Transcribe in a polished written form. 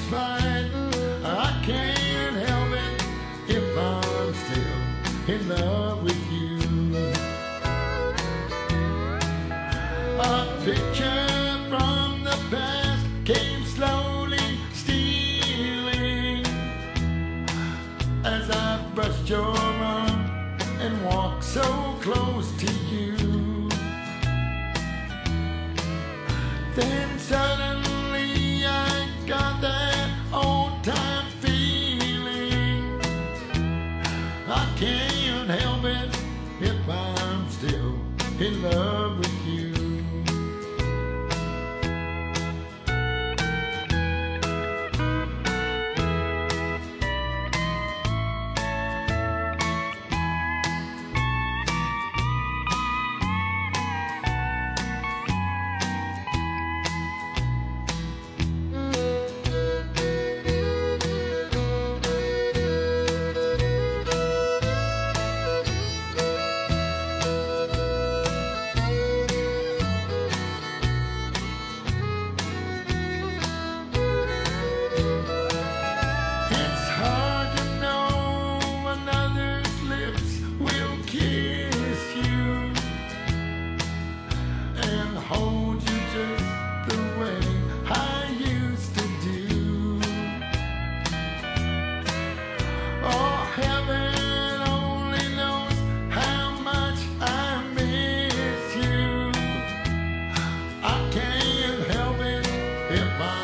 fine. I can't help it if I'm still in love with you. A picture from the past came slowly stealing as I brushed your arm and walked so close to you. Then suddenly I got that old time feeling. I can't help it if I'm still in love with you. Hold you just the way I used to do. Oh, heaven only knows how much I miss you. I can't help it if I